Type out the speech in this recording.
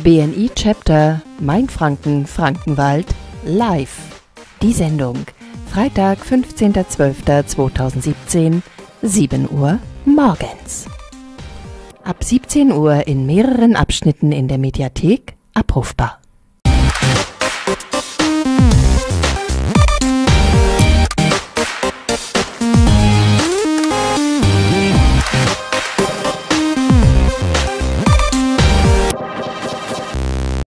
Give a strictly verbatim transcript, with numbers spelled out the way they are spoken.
B N I Chapter Mainfranken Frankenwald live. Die Sendung Freitag, fünfzehnter zwölfter zweitausendsiebzehn, sieben Uhr morgens. Ab siebzehn Uhr in mehreren Abschnitten in der Mediathek abrufbar.